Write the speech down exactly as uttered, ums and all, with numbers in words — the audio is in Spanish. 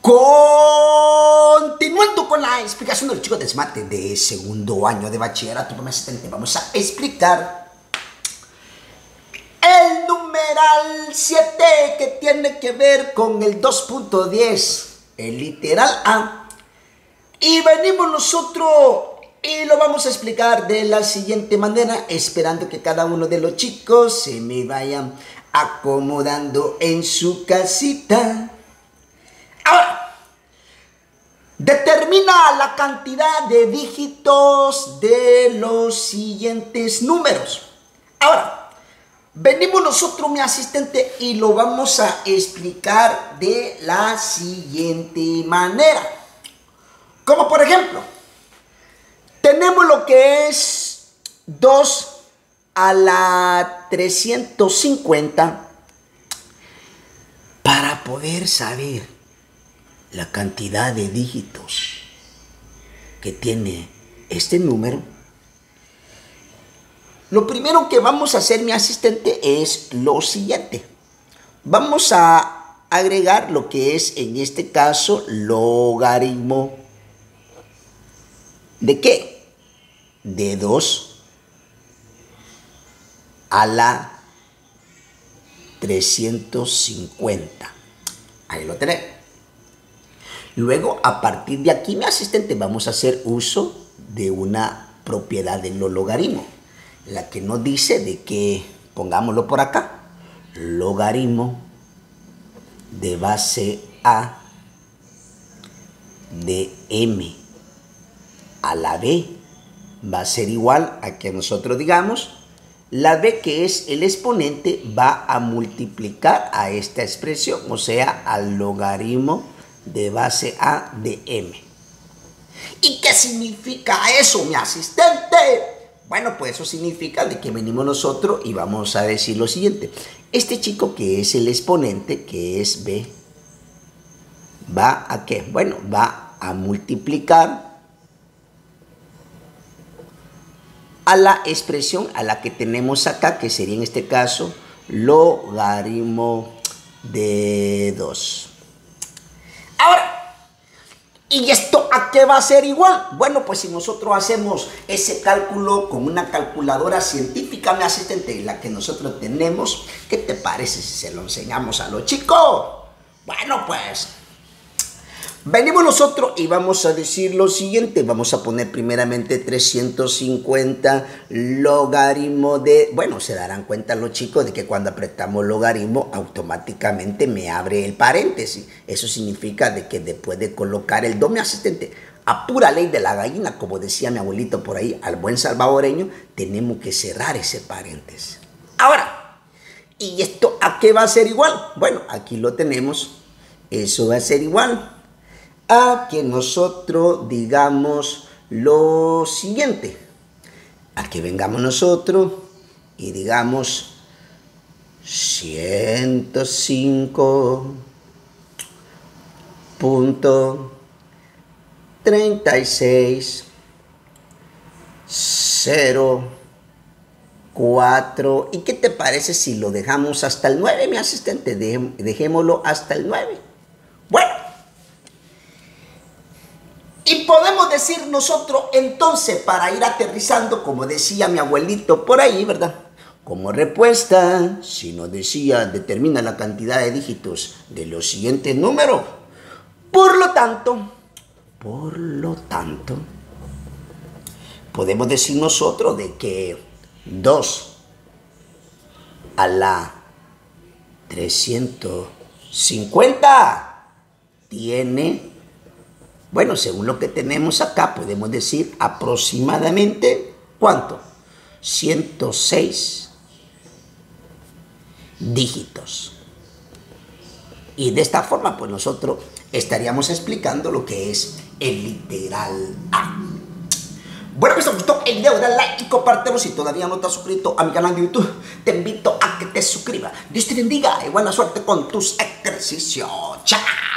Continuando con la explicación del chico de SMAT de segundo año de bachillerato, como asistente, vamos a explicar el numeral siete que tiene que ver con el dos punto diez, el literal A. Y venimos nosotros y lo vamos a explicar de la siguiente manera, esperando que cada uno de los chicos se me vayan acomodando en su casita. Ahora, determina la cantidad de dígitos de los siguientes números. Ahora, venimos nosotros, mi asistente, y lo vamos a explicar de la siguiente manera. Como por ejemplo, tenemos lo que es dos a la trescientos cincuenta. Para poder saber la cantidad de dígitos que tiene este número, lo primero que vamos a hacer, mi asistente, es lo siguiente. Vamos a agregar lo que es, en este caso, logaritmo. ¿De qué? De dos a la trescientos cincuenta. Ahí lo tenemos. Luego, a partir de aquí, mi asistente, vamos a hacer uso de una propiedad de los logaritmos, la que nos dice de que, pongámoslo por acá, logaritmo de base A de m a la b va a ser igual a que nosotros digamos, la b, que es el exponente, va a multiplicar a esta expresión, o sea, al logaritmo de base A de m. ¿Y qué significa eso, mi asistente? Bueno, pues eso significa de que venimos nosotros y vamos a decir lo siguiente. Este chico, que es el exponente, que es b, ¿va a qué? Bueno, va a multiplicar a la expresión a la que tenemos acá, que sería en este caso logaritmo de dos. Ahora, ¿y esto a qué va a ser igual? Bueno, pues si nosotros hacemos ese cálculo con una calculadora científica, mi asistente, la que nosotros tenemos, ¿qué te parece si se lo enseñamos a los chicos? Bueno, pues venimos nosotros y vamos a decir lo siguiente. Vamos a poner primeramente trescientos cincuenta logaritmo de... Bueno, se darán cuenta los chicos de que cuando apretamos logaritmo automáticamente me abre el paréntesis. Eso significa de que después de colocar el dos, mi asistente, a pura ley de la gallina, como decía mi abuelito por ahí, al buen salvadoreño, tenemos que cerrar ese paréntesis. Ahora, ¿y esto a qué va a ser igual? Bueno, aquí lo tenemos. Eso va a ser igual a que nosotros digamos lo siguiente, a que vengamos nosotros y digamos ciento cinco punto treinta y seis cero cuatro. ¿Y qué te parece si lo dejamos hasta el nueve, mi asistente? Dejémoslo hasta el nueve. Bueno, y podemos decir nosotros entonces, para ir aterrizando, como decía mi abuelito por ahí, ¿verdad? Como respuesta, si nos decía, determina la cantidad de dígitos de los siguientes números. Por lo tanto, por lo tanto, podemos decir nosotros de que dos a la trescientos cincuenta tiene... Bueno, según lo que tenemos acá, podemos decir aproximadamente, ¿cuánto? ciento seis dígitos. Y de esta forma, pues nosotros estaríamos explicando lo que es el literal A. Bueno, pues si te gustó el video, dale like y compártelo. Si todavía no te has suscrito a mi canal de YouTube, te invito a que te suscribas. Dios te bendiga y buena suerte con tus ejercicios. ¡Chao!